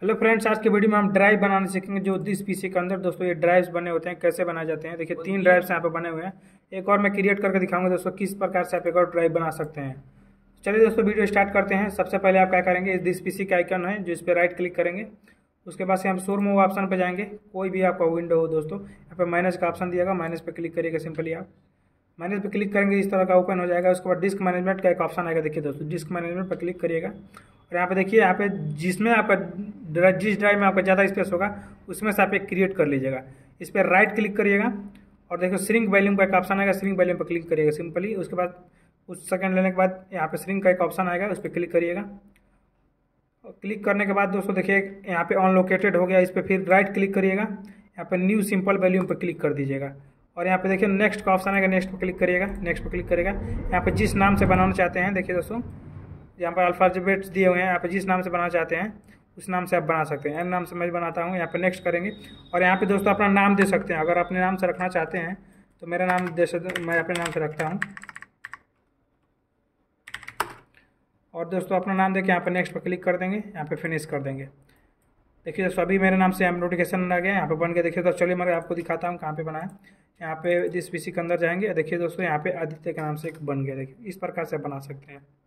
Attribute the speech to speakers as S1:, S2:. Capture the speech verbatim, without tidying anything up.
S1: Hello friends, आज के video में हम ड्राइव बनाने सीखेंगे। जो दिस पीसी के अंदर दोस्तों ये ड्राइव्स बने होते हैं, कैसे बनाए जाते हैं। देखिए तीन ड्राइव्स यहाँ पे बने हुए हैं। एक और मैं क्रिएट करके दिखाऊंगा दोस्तों किस प्रकार से आप एक और ड्राइव बना सकते हैं। चलिए दोस्तों वीडियो स्टार्ट करते हैं। सबसे पहले आप क्या करेंगे, दिस पीसी का आइकन है जो इस पर राइट क्लिक करेंगे। उसके बाद से हम शो मूव ऑप्शन पर जाएंगे। कोई भी आपका विंडो हो दोस्तों, यहाँ पे माइनस का ऑप्शन दिएगा, माइनस पे क्लिक करिएगा। सिंपली आप माइनस पे क्लिक करेंगे, इस तरह का ओपन हो जाएगा। उसके बाद डिस्क मैनेजमेंट का एक ऑप्शन आएगा। देखिए दोस्तों डिस्क मैनेजमेंट पर क्लिक करिएगा और यहाँ पे देखिए, यहाँ पे जिसमें आपका जिस ड्राइव में आपका ज़्यादा स्पेस होगा उसमें से आप एक क्रिएट कर लीजिएगा। इस पर राइट क्लिक करिएगा और देखो श्रिंक वॉल्यूम का एक ऑप्शन आएगा। श्रिंक वॉल्यूम पर क्लिक करिएगा सिंपली। उसके बाद कुछ सेकंड लेने के बाद यहाँ पे श्रिंक का एक ऑप्शन आएगा, उस पर क्लिक करिएगा। क्लिक करने के बाद दोस्तों देखिए यहाँ पे अनलोकेटेड हो गया। इस पर फिर राइट क्लिक करिएगा, यहाँ पे न्यू सिंपल वॉल्यूम पर क्लिक कर दीजिएगा और यहाँ पे देखिए नेक्स्ट का ऑप्शन आएगा। नेक्स्ट पर क्लिक करिएगा। नेक्स्ट पर क्लिक करेगा, यहाँ पे जिस नाम से बनाना चाहते हैं, देखिए दोस्तों यहाँ पर अल्फाबेट्स दिए हुए हैं। यहाँ पे जिस नाम से बनाना चाहते हैं उस नाम से आप बना सकते हैं। एम नाम से मैं बनाता हूँ। यहाँ पे नेक्स्ट करेंगे और यहाँ पे दोस्तों अपना नाम दे सकते हैं। अगर अपने नाम से रखना चाहते हैं तो मेरा नाम दे सकते, मैं अपने नाम से रखता हूँ। और दोस्तों अपना नाम देके यहाँ पे नेक्स्ट पर क्लिक कर देंगे, यहाँ पे फिनिश कर देंगे। देखिए दोस्तों अभी मेरे नाम से यहाँ नोटिफिकेशन आ गया, यहाँ पे बन गया। देखिए दोस्तों चलिए मैं आपको दिखाता हूँ कहाँ पे बना है। यहाँ पे जिस पीसी के अंदर जाएंगे, देखिए दोस्तों यहाँ पे आदित्य के नाम से एक बन गया। देखिए इस प्रकार से बना सकते हैं।